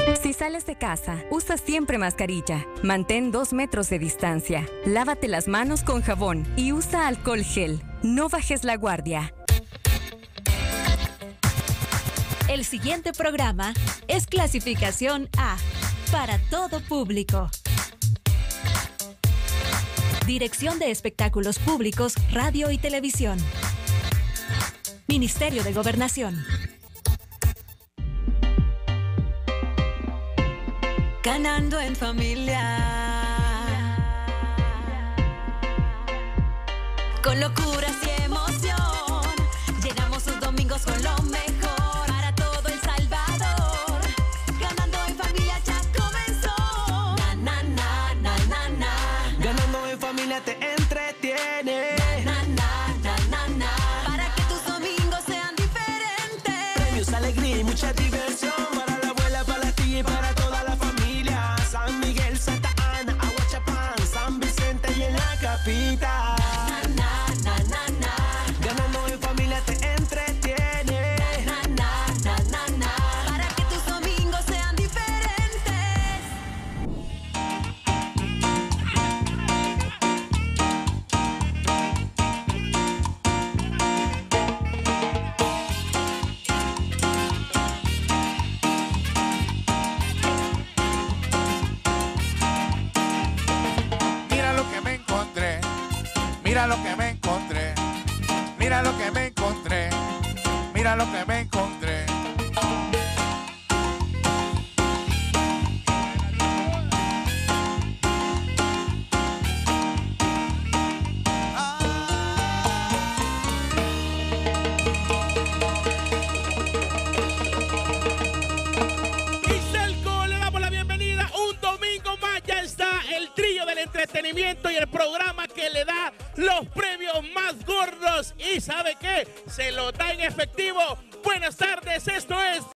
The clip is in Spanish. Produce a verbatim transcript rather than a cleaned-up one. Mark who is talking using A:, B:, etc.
A: Si sales de casa, usa siempre mascarilla. Mantén dos metros de distancia. Lávate las manos con jabón y usa alcohol gel. No bajes la guardia.
B: El siguiente programa es clasificación A, para todo público. Dirección de Espectáculos Públicos, Radio y Televisión. Ministerio de Gobernación.
C: Ganando en familia, con locuras y emoción, llenamos sus domingos con lo mejor para todo El Salvador. Ganando en familia ya comenzó. Na, na, na, na, na, na.
D: Ganando en familia te entretiene.
C: Na, na, na, na, na. Para que tus domingos sean diferentes.
D: Premios, alegría y mucha diversión para la abuela, para la tía y para toda la familia. San Miguel, Santa Ana, Aguachapán, San Vicente y en la capital.
C: Na, na, na, na.
D: Ganando en familia te entretiene.
C: Na, na, na, na, na. Para que tus domingos sean diferentes.
E: Mira lo que me encontré, mira lo que me encontré, mira lo que me encontré, mira lo que me encontré.
F: Iselco, le damos la bienvenida un domingo más. Ya está el trío del entretenimiento y el programa que le da los premios más gordos. ¿Y sabe qué? Se lo da en efectivo. Buenas tardes, esto es